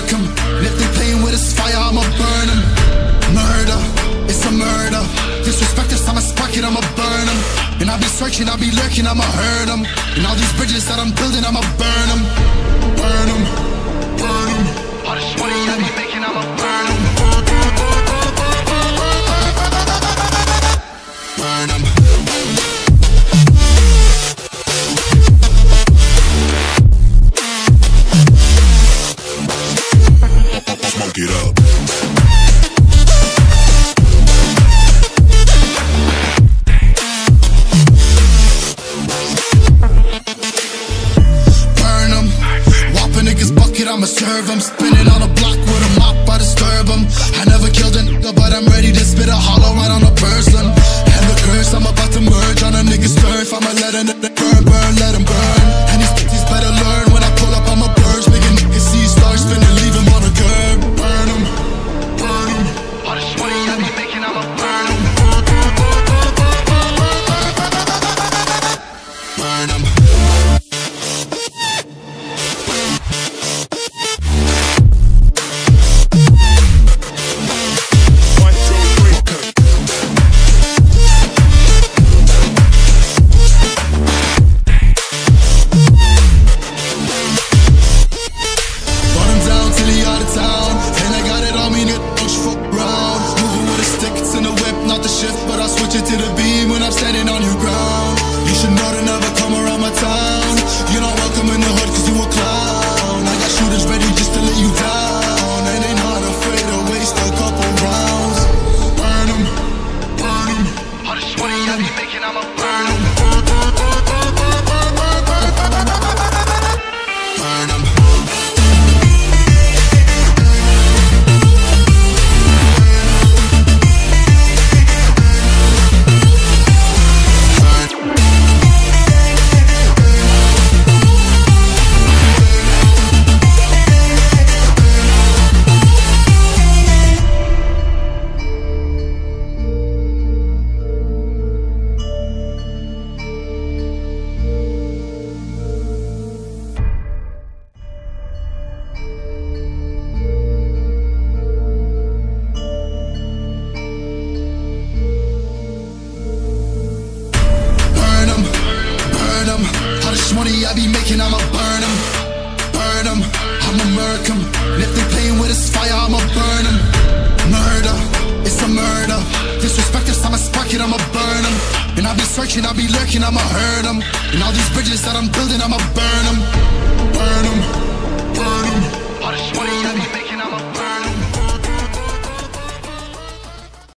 murk 'em. And if they playing with this fire, I'ma burn 'em. Murder, it's a murder. Disrespect us, I'ma spark it, I'ma burn 'em. And I'll be searching, I'll be lurking, I'ma hurt 'em. And all these bridges that I'm building, I'ma burn 'em. Burn 'em, burn 'em. All this money I be making, I'ma burn 'em. Burn 'em. Smoke it up. I'ma serve 'em, spinning on a block with a mop, I disturb 'em. I never killed a nigga, but I'm ready to spit a hollow right on a person. And the curse, I'm about to merge on a nigga's turf. I'ma let a nigga burn, burn, let him burn. And these bitches better learn when I pull up, I'ma burst. Make a nigga see stars spinning, leave him on a curb. Burn 'em, burn 'em. All this money I be making, I'ma burn 'em. Burn 'em. But I'll switch it to the beam when I'm standing on your ground. You should know to never come around my town. You're not welcome in the hood cause you a clown. I got shooters ready just to let you down. And they not afraid to waste a couple rounds. Burn 'em, burn 'em. All this money I be making, I'ma burn 'em. Burn 'em. Money I be making, I'ma burn 'em, burn 'em. I'ma murk 'em. And if they playing with this fire, I'ma burn 'em. Murder, it's a murder. Disrespect us, I'ma spark it, I'ma burn 'em. And I'll be searching, I'll be lurking, I'ma hurt 'em. And all these bridges that I'm building, I'ma burn 'em. Burn 'em.